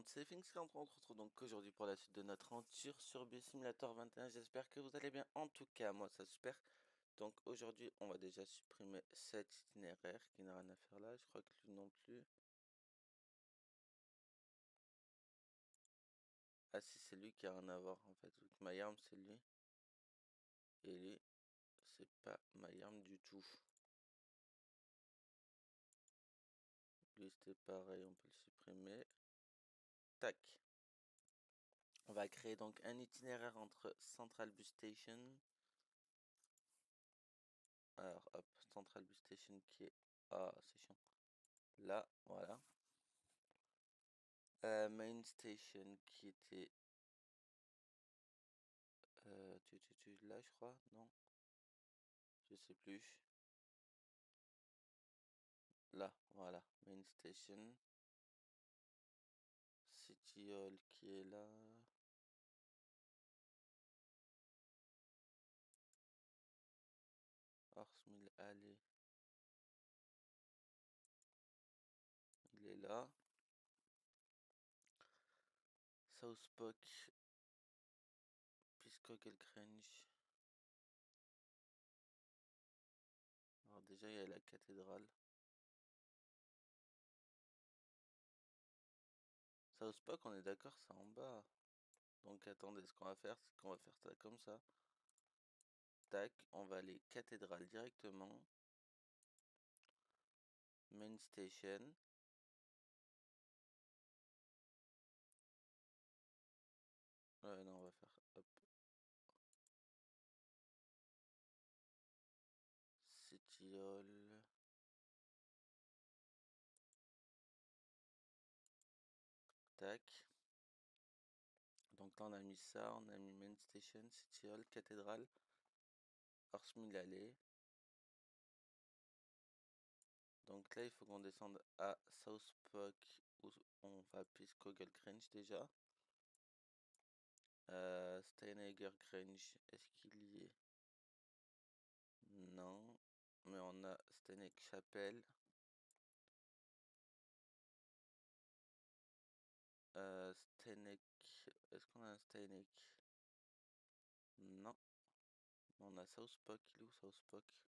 c'est Finks on se retrouve donc aujourd'hui pour la suite de notre aventure sur Biosimulator 21. J'espère que vous allez bien. En tout cas, moi ça super. Donc aujourd'hui, on va déjà supprimer cet itinéraire qui n'a rien à faire là. Je crois que lui non plus. Ah si, c'est lui qui a rien à voir en fait. Donc Myarm c'est lui. Et lui, c'est pas Myarm du tout. Lui c'était pareil, on peut le supprimer. Tac. On va créer donc un itinéraire entre Central Bus Station. Alors hop, Central Bus Station qui est... Ah, c'est chiant. Là, voilà. Main Station qui était là, je crois, non? Je sais plus. Là, voilà. Main Station. City Hall qui est là. Horsemill Alley, il est là. Southpok, Piscogel Grange. Alors déjà, il y a la cathédrale. Southpok, on est d'accord, c'est en bas. Donc attendez, ce qu'on va faire, c'est qu'on va faire ça comme ça. Tac, on va aller cathédrale directement. Main Station. Ouais, non, on va faire hop. City Hall. Tac. Donc là, on a mis ça, on a mis Main Station, City Hall, cathédrale, Horsemill Alley. Donc là, il faut qu'on descende à Southpok où on va Piscogel Grange déjà. Steinhager Grange, est-ce qu'il y est? Non. Mais on a Steinhager Chapel. Steinhager, est-ce qu'on a un Steinhager? Non. On a Southpok, il est où Southpok?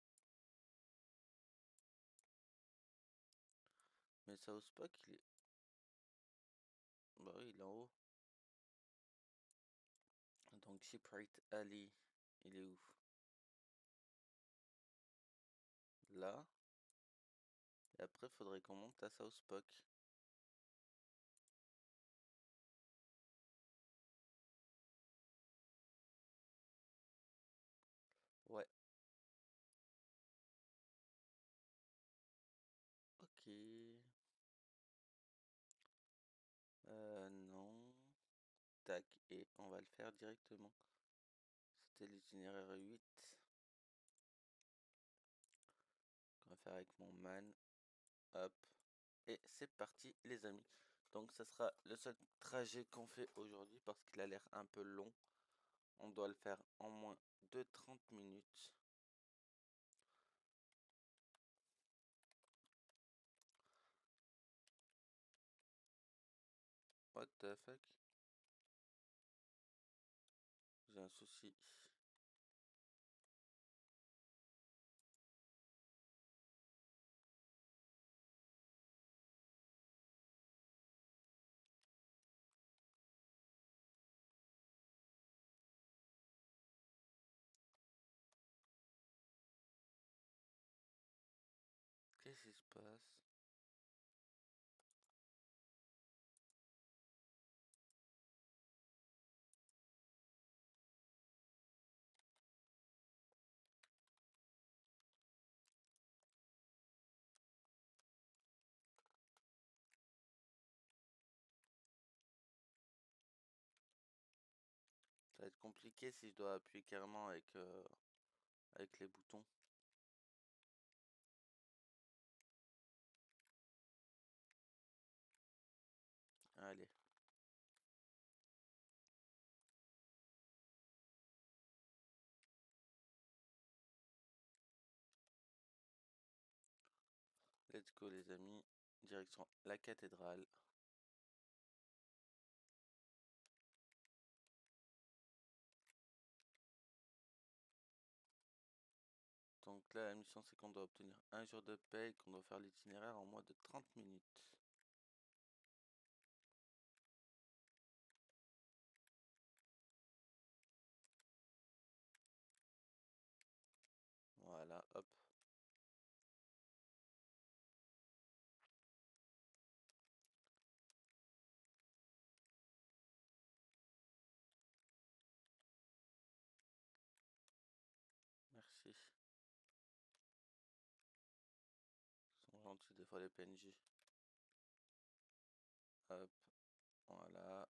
Mais Southpok, il est... Bah oui, il est en haut. Donc Shipwright Alley, il est où? Là. Et après, faudrait qu'on monte à Southpok. Ouais. Ok. Non. Tac. Et on va le faire directement. C'était l'itinéraire 8. Qu'on va faire avec mon man. Hop. Et c'est parti, les amis. Donc, ça sera le seul trajet qu'on fait aujourd'hui parce qu'il a l'air un peu long. On doit le faire en moins de 30 minutes. What the fuck? J'ai un souci. Qu'est-ce qui se passe? Ça va être compliqué si je dois appuyer carrément avec les boutons. Allez. Let's go les amis, direction la cathédrale. là, la mission, c'est qu'on doit obtenir un jour de paye, qu'on doit faire l'itinéraire en moins de 30 minutes. Voilà, hop. Merci. Ils sont gentils des fois les PNJ. Hop, voilà.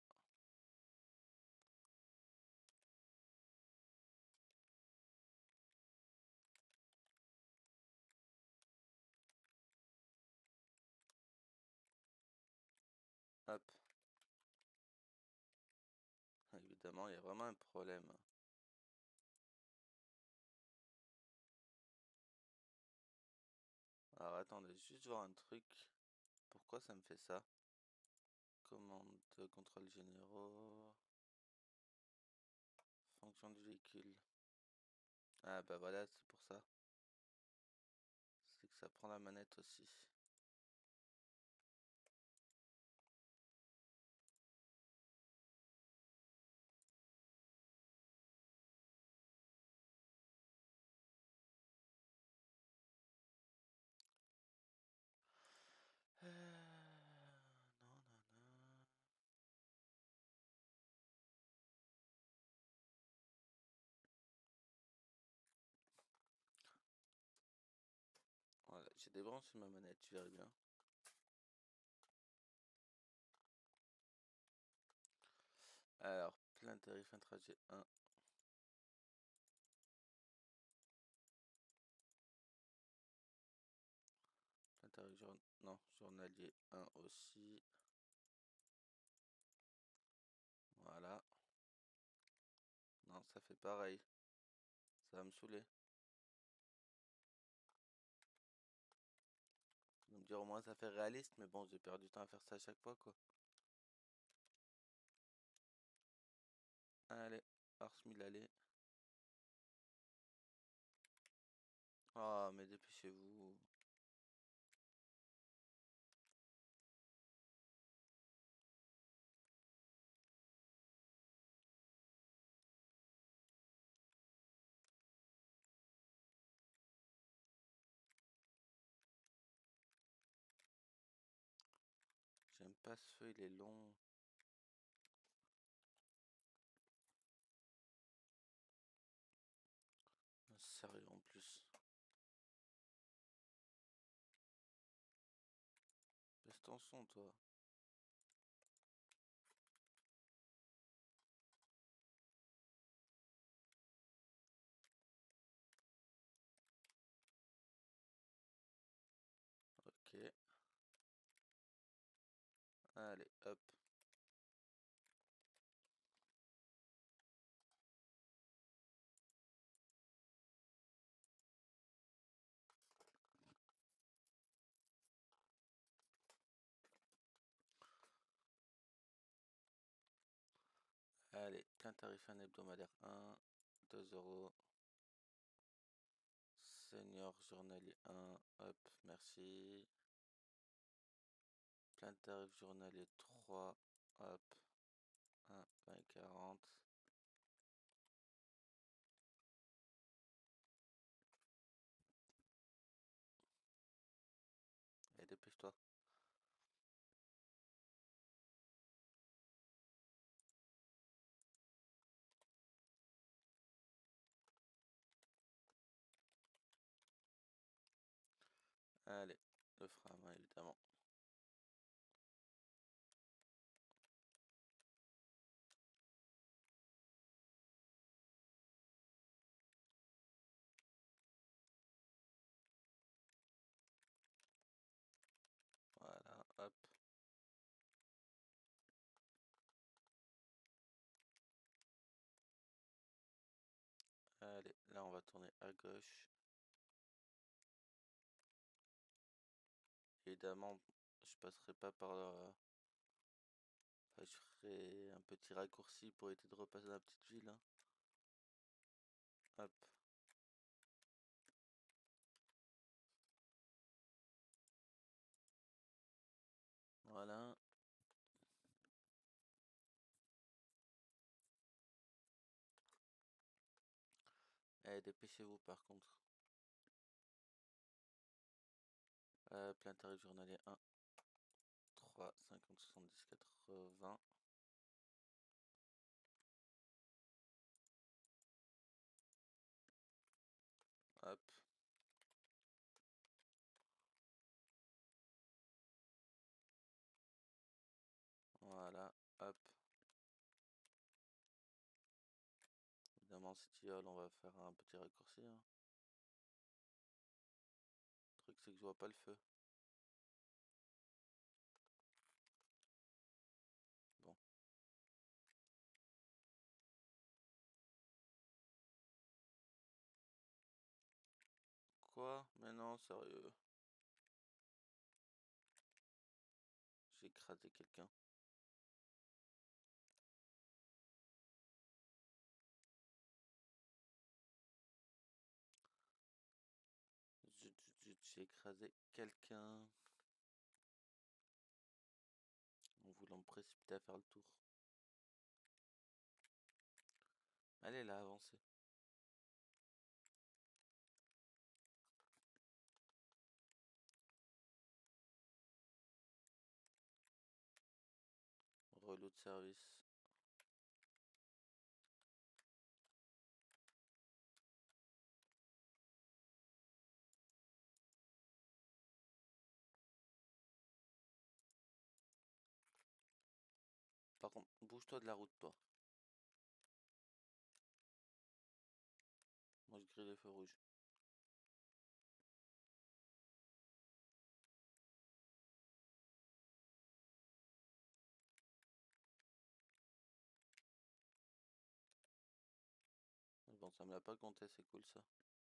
Hop. Évidemment, il y a vraiment un problème. Alors attendez, juste voir un truc. Pourquoi ça me fait ça? Commande de contrôle généraux. Fonction du véhicule. Ah bah voilà, c'est pour ça. C'est que ça prend la manette aussi. Non, non, non. Voilà, j'ai débranché ma manette, tu verras bien. Alors, plein tarif, un trajet 1. Plein tarif non, journalier 1 aussi. Voilà. Non, ça fait pareil. Ça va me saouler. Vous allez me dire au moins ça fait réaliste, mais bon, j'ai perdu du temps à faire ça à chaque fois, quoi. Allez, Ars 1000, allez. Ah, mais dépêchez-vous. J'aime pas ce feu, il est long. Sérieux en plus. Baisse ton son, toi. Ok. Allez, hop. Allez, qu'un tarif un hebdomadaire 1. 2 euros. Senior journalier 1. Hop, merci. Plein tarif journalier 3. Hop. 1, 20, 40. Et dépêche-toi. Allez, le frein à main évidemment. Voilà, hop. Allez, là on va tourner à gauche. Évidemment, je passerai pas par là. Enfin, je ferai un petit raccourci pour éviter de repasser dans la petite ville, hein. Hop. Allez, dépêchez-vous par contre. Plein tarif journalier 1, 3, 50, 70, 80. Hop. Voilà, hop. Évidemment, c'est tilleul, on va faire un petit raccourci, hein. Le truc, c'est que je vois pas le feu. Bon. Quoi? Mais non, sérieux. J'ai écrasé quelqu'un. J'ai écrasé quelqu'un en voulant me précipiter à faire le tour. Allez là, avancez. Relou de service. Par contre, bouge-toi de la route, toi. Moi, je grille les feux rouges. Bon, ça me l'a pas compté, c'est cool ça.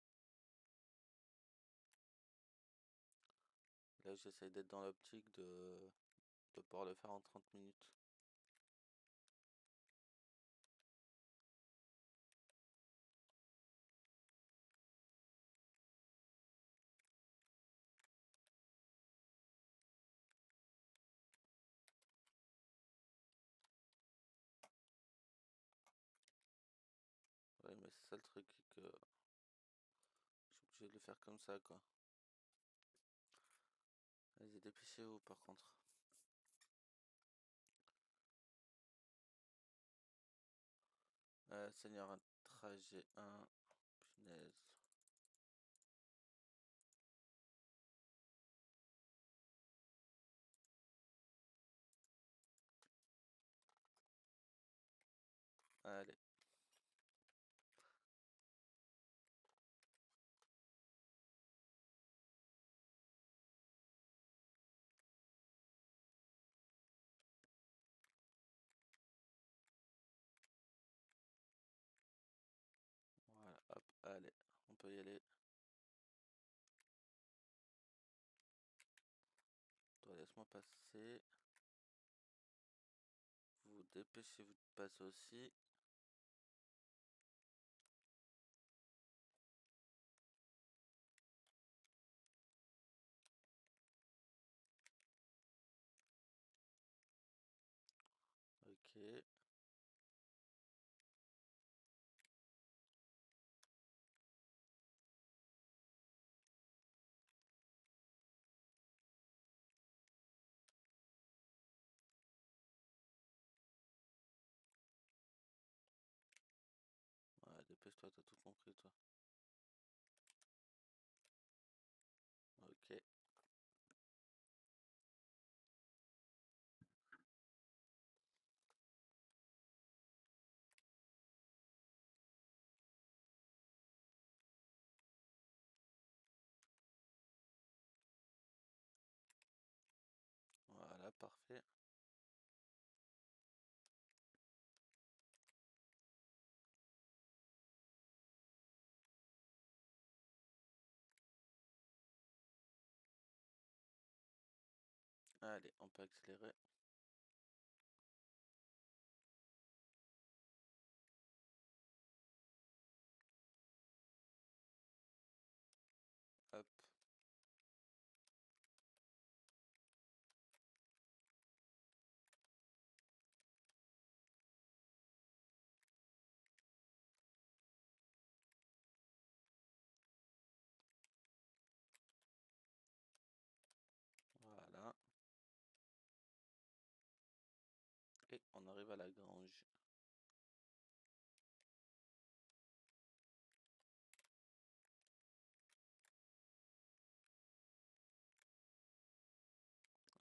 Là, j'essaye d'être dans l'optique de pouvoir le faire en 30 minutes. Ouais, mais c'est ça le truc, que je suis obligé de le faire comme ça, quoi. Vas-y, dépêchez-vous, par contre. Seigneur, un trajet 1. Punaise. Allez. Voilà, hop, allez. On peut y aller. Toi, laisse-moi passer. Vous dépêchez-vous de passer aussi. Ok. Ouais, dépêche-toi, t'as tout compris, toi. Ok. Voilà, parfait. Allez, on peut accélérer. Hop.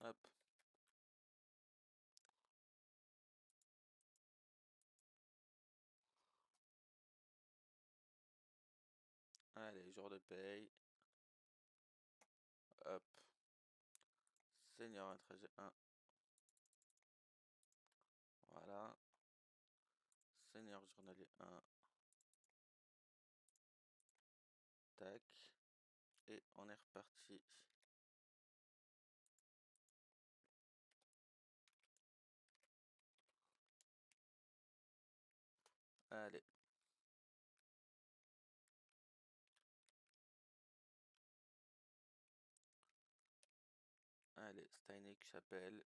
Hop. Allez, jour de paye. Hop. Seigneur un trajet 1. Voilà. Seigneur journalier 1. Tac. Et on est reparti. Allez. Allez, Steinig Chapelle.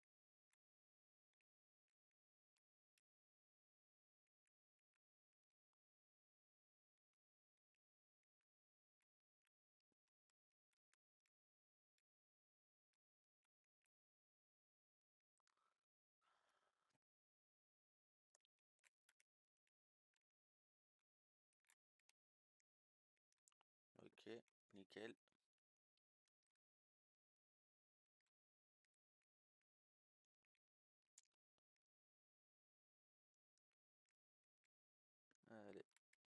Ok, nickel. Allez.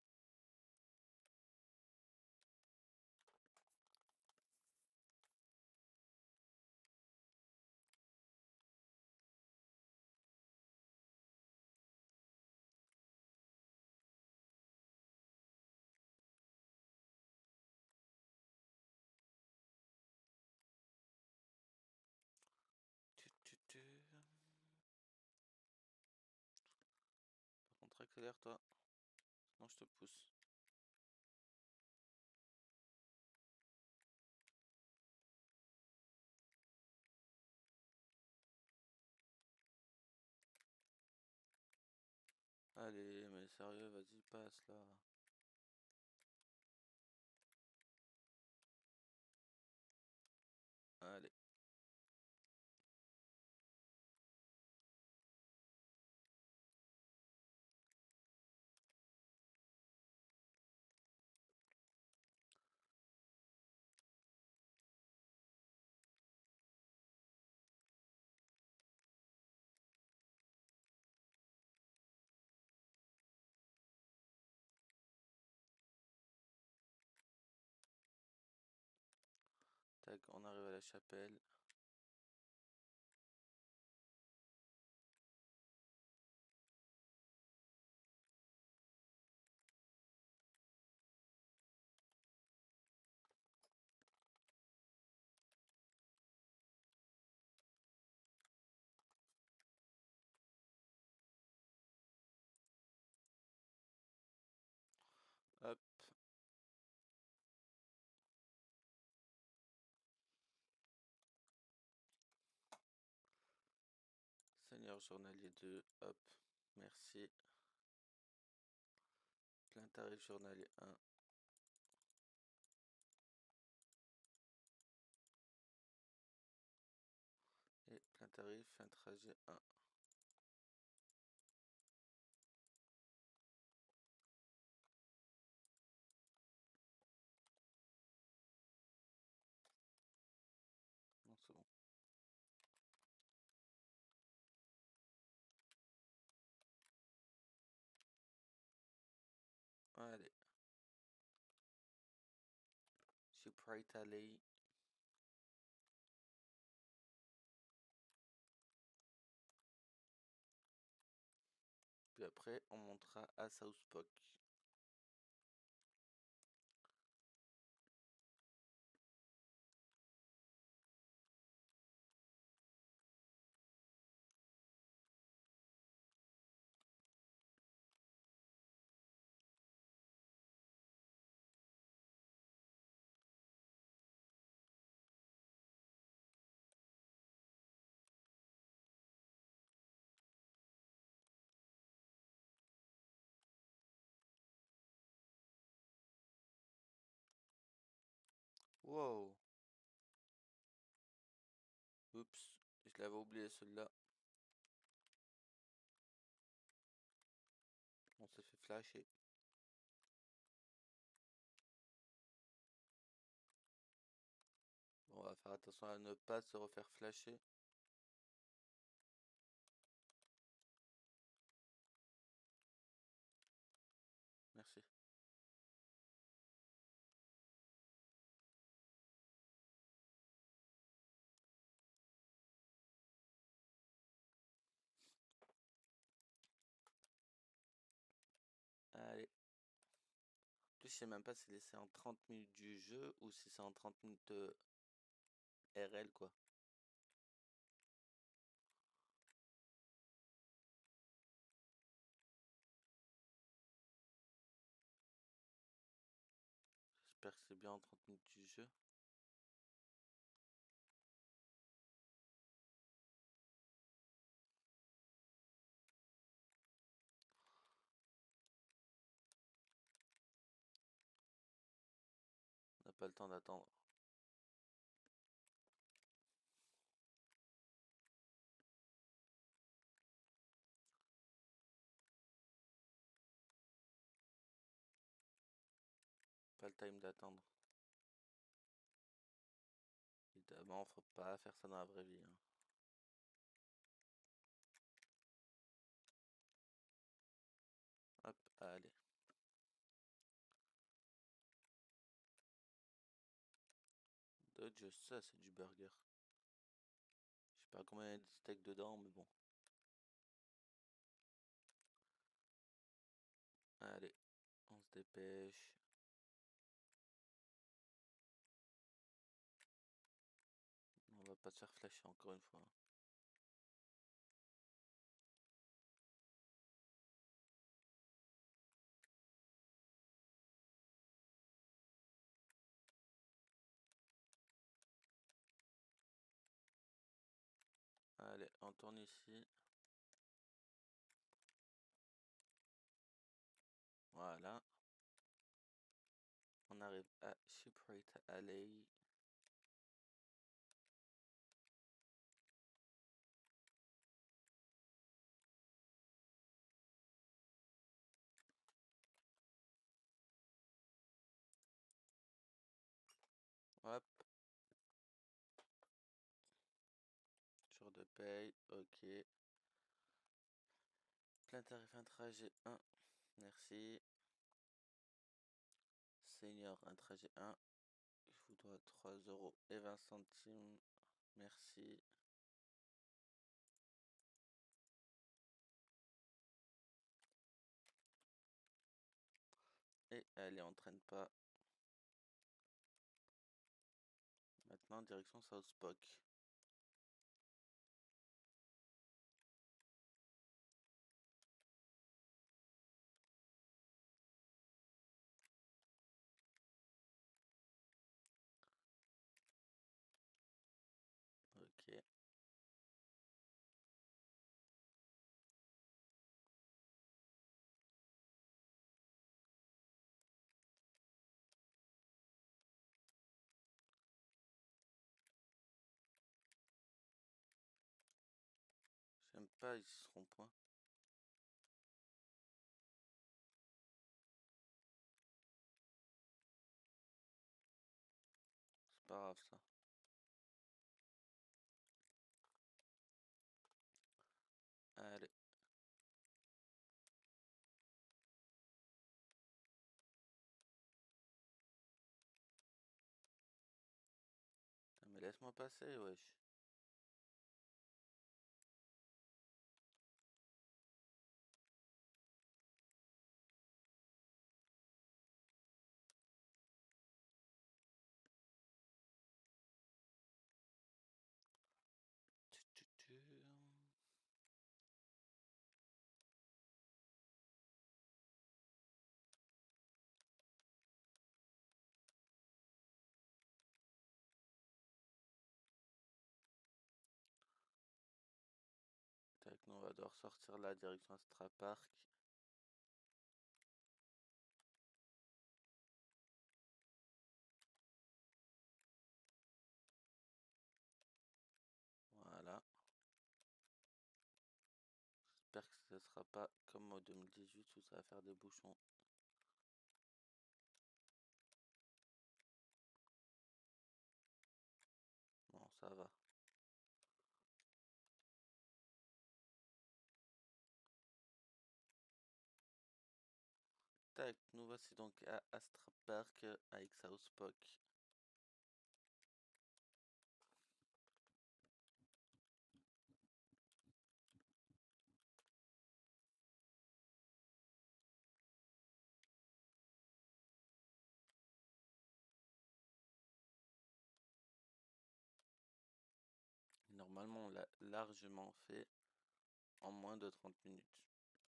Par contre, accélère-toi. Sinon, je te pousse. Allez, mais sérieux, vas-y, passe là. Allez. Tac, on arrive à la chapelle. Hop. Seigneur journalier 2. Hop. Merci. Plein tarif journalier 1. Et plein tarif, un trajet 1. Non, c'est bon. Allez. Je suis prêt à aller. Puis après, on montera à Southpok. Wow. Oups. Je l'avais oublié celui-là. On s'est fait flasher. Bon, on va faire faire attention à ne pas se refaire flasher. Merci. Allez. En plus, je sais même pas si c'est en 30 minutes du jeu ou si c'est en 30 minutes RL, quoi. J'espère que c'est bien en 30 minutes du jeu. On n'a pas le temps d'attendre. Pas le time d'attendre. Évidemment, faut pas faire ça dans la vraie vie, hein. Hop, allez. Dodge, ça c'est du burger. Je sais pas combien il y a de steak dedans, mais bon. Allez, on se dépêche. On va pas se faire flasher encore une fois. Allez, on tourne ici. Voilà. On arrive à Shipwright Alley. Hop. Jour de paye, ok. Plein tarif un trajet 1. Merci. Senior, un trajet 1. Je vous dois 3,20 €. Merci. Et allez, on traîne pas. Maintenant, direction South Spock. Ok. J'aime pas ici ce rond-point. C'est pas grave ça. Allez. Putain, mais laisse-moi passer, wesh. Tu, tu, tu. Tac, nous on va devoir sortir la direction Astra Park. Voilà. J'espère que ce sera pas comme en 2018 où ça va faire des bouchons. ça va. Tac, nous voici donc à Astra Park avec South Park. Normalement, on l'a largement fait en moins de 30 minutes.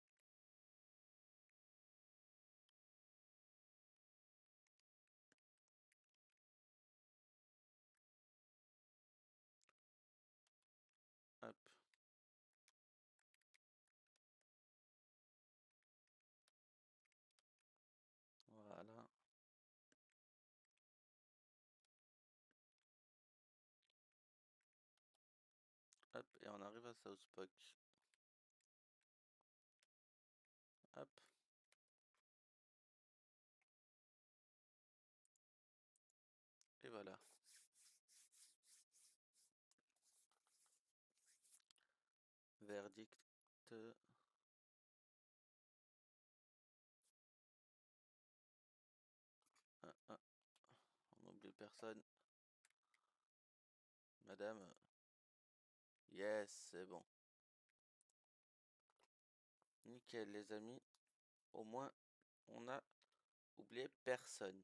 Hop. Voilà. Hop, et on arrive à South Park. Hop. Et voilà. Verdict. On n'oublie personne. Madame. Yes, c'est bon. Nickel, les amis. Au moins, on a oublié personne.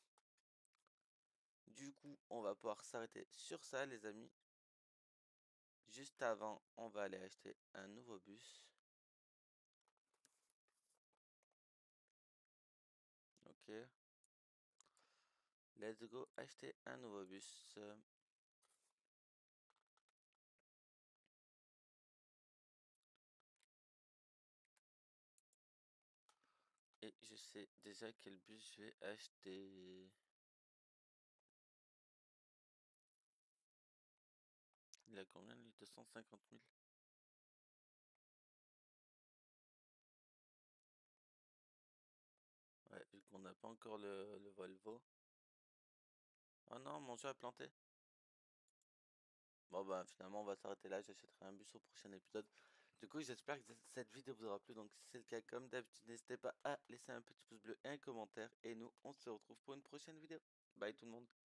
Du coup, on va pouvoir s'arrêter sur ça, les amis. Juste avant, on va aller acheter un nouveau bus. Ok. Let's go acheter un nouveau bus. Et je sais déjà quel bus je vais acheter. Il a combien lui? 250 000. Ouais, vu qu'on n'a pas encore le Volvo. Oh non, mon jeu a planté. Bon bah finalement on va s'arrêter là, j'achèterai un bus au prochain épisode. Du coup j'espère que cette vidéo vous aura plu, donc si c'est le cas comme d'habitude n'hésitez pas à laisser un petit pouce bleu et un commentaire. Et nous on se retrouve pour une prochaine vidéo. Bye tout le monde.